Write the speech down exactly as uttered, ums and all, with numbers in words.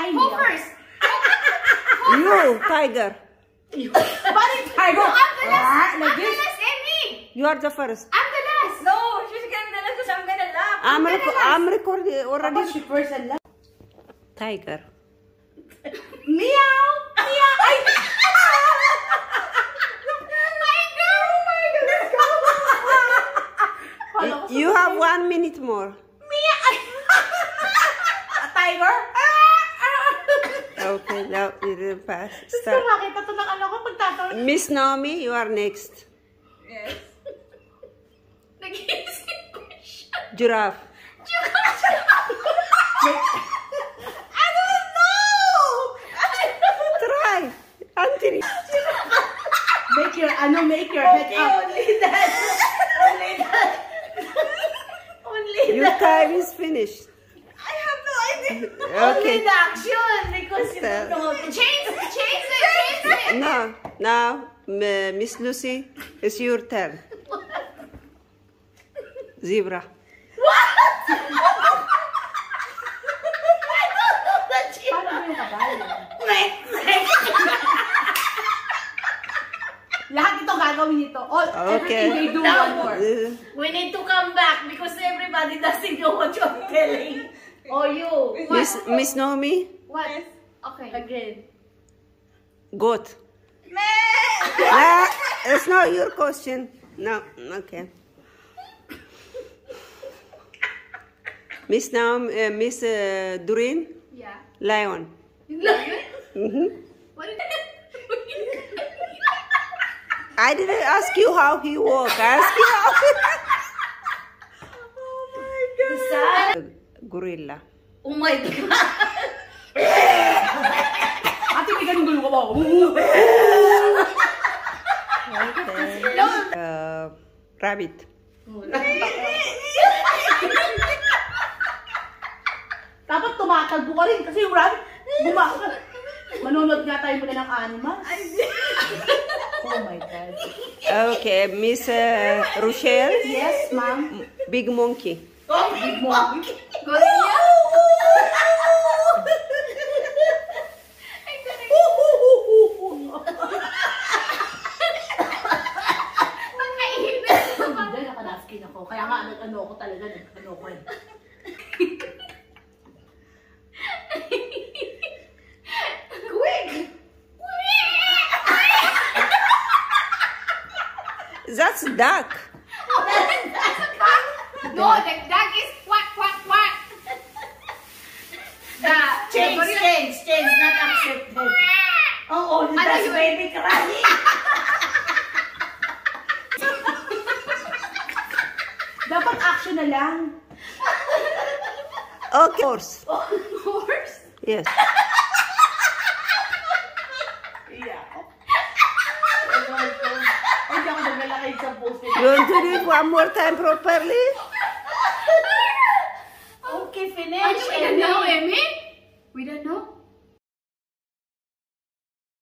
Ay, Who first? You, tiger. Bakit tiger? No, I'm the last. Ah, I'm like the this? last, Emmy. You are the first. I'm the last. No, she's gonna be the last because I'm gonna laugh. I'm, I'm rec the last. I'm recording Tapos already. si first and last. Tiger. Meow! Meow! Ay! You have one minute more. A tiger? Okay, now you will pass. Gusto Start. makita ito ng ano ko pagtatawag. Miss Naomi, you are next. Yes. Nag-iisip ko siya. Giraffe. I don't know! Try. Anthony. Make your, ano, make your head up. Only that. Only that. Only Your that. time is finished. I have no idea. Okay. Only the action because you don't know how to Change it, change it, change it. No, now, m- Miss Lucy, it's your turn. Zebra. Paano ba yung kabayo? Lahat ito gagawin ito. All, Okay. everything they do one more. Uh, We need to come back because everybody doesn't know what you're telling. Oh, you. Miss, Miss Naomi, What? Okay. Again. goat. Ah, it's not your question. No, okay. Miss Naomi, uh, Miss uh, Doreen, Yeah. lion. Lion? Mm-hmm. What is I didn't ask you how he walk. I asked you how. Oh my god. Gorilla. Oh my god. Ate, may ganun gulo ka ba? Okay. Uh, rabbit. Dapat tumatalbo ka rin kasi yung rabbit, bumaka. Manonood nga tayo muna ng animals. Oh my God. Okay, Miss uh, Rochelle, Yes, ma'am. big monkey. Oh, big monkey. Gorilla? Hindi, nakanaskin ako. Kaya nga, nag-ano ako talaga, nag-ano ko eh. Quick! That's duck. No, the duck is quack, quack, quack. The, Change, the gorilla- change, change. Not accepted. Oh, only Ano that's yun? baby crying. Dapat action na lang. Okay, horse. Horse? Yes. Yeah. Ay, hindi ako naglalakay sa post. You want to do it one more time properly? Okay, Are finish. you, we don't know, Emmy? We don't know?